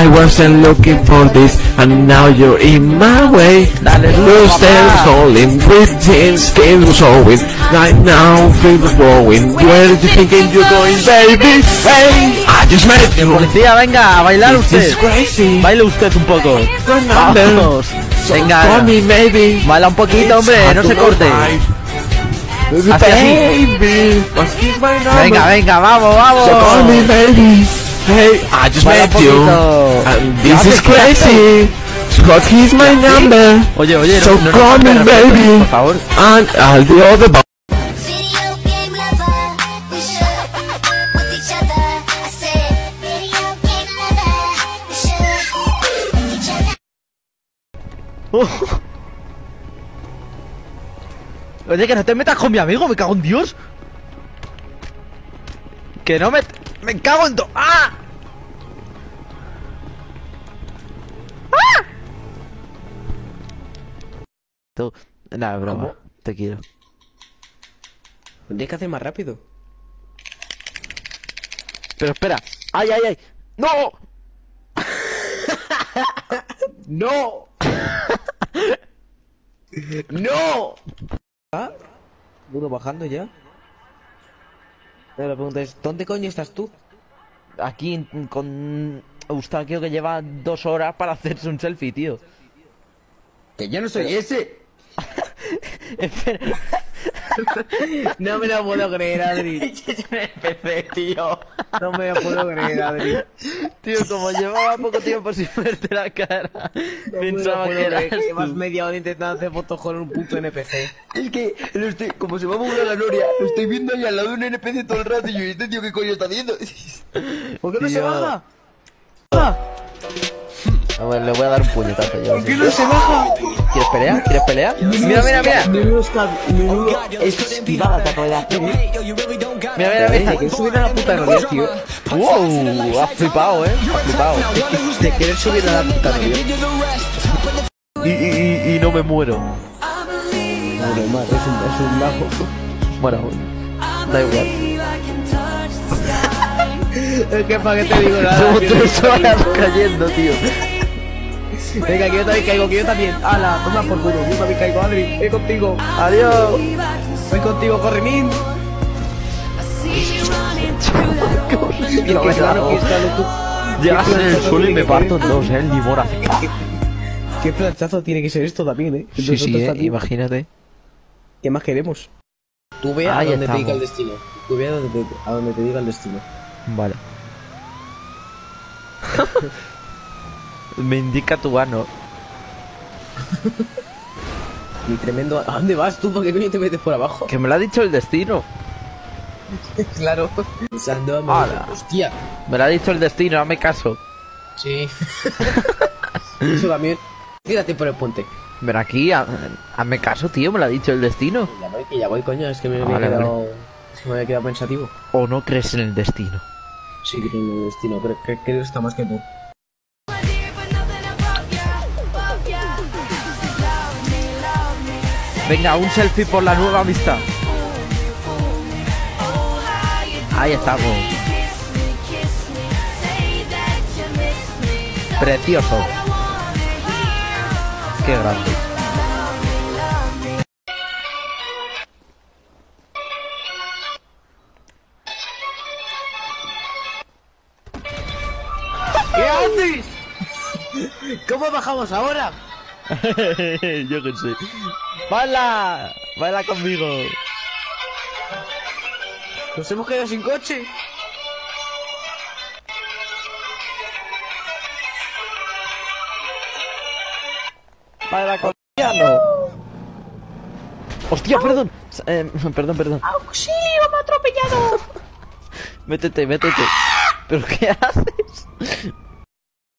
I wasn't looking for this, and now you're in my way. Dale, Your stairs falling, breathing, skin showing. Right now, things are growing. Where do you think you're going, baby? Hey, I just met you. Policía, venga, a bailar This usted. is crazy. Baile usted un poco. Vamos. Venga, Call me, baby. baila un poquito, hombre, no se corte. Así, así. Baby, what's my number? Venga, venga, vamos, So call me, vamos. baby. Hey, I just Baila un met you. poquito. And this is crazy. Scott, he's my number. Oye, oye, So no call me, nos baby. por favor. And I'll do all the Video game lover, we should with each other. I said, video game lover, we should with each other. Oye, que no te metas con mi amigo, me cago en Dios. Que no me cago en ¡Ah! ¡Ah! Tú, nada, broma. ¿Cómo? Te quiero. Tendrías que hacer más rápido. Pero espera. ¡Ay, ay, ay! ¡No! ¡No! ¡No! ¿Ah? Uno bajando ya. Pero la pregunta es, ¿dónde coño estás tú? Aquí con Eustaquio, que lleva 2 horas para hacerse un selfie, tío. Que yo no soy ese. Espera. No me lo puedo creer, Adri. Empecé, tío. No me lo puedo creer, Adri. Tío, como llevaba poco tiempo sin verte la cara, No pensaba me que lo puedo eras creer. Llevas tú. media hora intentando hacer fotos con un puto NPC. Es que, como se va a mover la gloria, lo estoy viendo ahí al lado de un NPC todo el rato y yo, ¿este tío qué coño está haciendo? ¿Por qué no se Tío. baja? A ver, le voy a dar un puñetazo yo. ¿Por qué no se baja? ¿Quieres pelear? ¿Quieres pelear? Mira, mira, mira. Menudo esquivada te acabo de hacer. Mira, mira, mira. Que subir a la puta gloria, tío. Wow, has flipado, has flipado. De querer subir a la puta gloria. Y no me muero. Normal, es un lago. Bueno, da igual. Es que para qué te digo nada. Llevo tío. 3 horas cayendo, tío. Venga, que yo también caigo, que yo también. Ala, toma por culo, yo también caigo, Adri. Voy contigo. Adiós. Voy contigo, Corrimín. Y No que me claro da. que está tú. Llegas en el suelo y me parto en 2, el limón hace. Qué planchazo tiene que ser esto también, Sí, Nosotros sí, también. imagínate. ¿Qué más queremos? Tú ve a Ahí donde te diga estamos. el destino. Tú ve a donde te diga el destino. Vale. Me indica tu ano. Mi tremendo... ¿A dónde vas tú? ¿Por qué coño te metes por abajo? Que me lo ha dicho el destino. Claro. Pensando Ala. Hostia. Me lo ha dicho el destino, hazme caso. Sí. Eso también. Tírate por el puente. Ven aquí, hazme caso, tío, me lo ha dicho el destino. Que ya voy, coño. Es que me había Vale, quedado... Es que me había quedado pensativo. ¿O no crees en el destino? Sí, creo en el destino, pero creo que está más que tú. Venga, un selfie por la nueva amistad. Ahí estamos. Precioso. Qué grande. ¿Qué haces? ¿Cómo bajamos ahora? Yo qué sé. ¡Baila! ¡Baila conmigo! Nos hemos quedado sin coche. ¡Baila conmigo! ¡Hostia, perdón! Perdón. ¡Auxilio, me ha atropellado! Métete. ¿Pero qué haces?